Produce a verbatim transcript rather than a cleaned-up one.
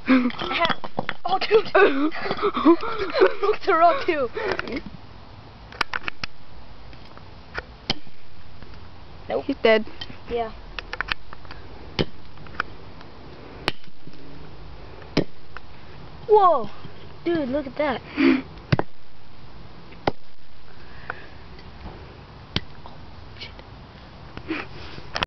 Oh, dude! Look, the rock too. Nope. He's dead. Yeah. Whoa! Dude, look at that.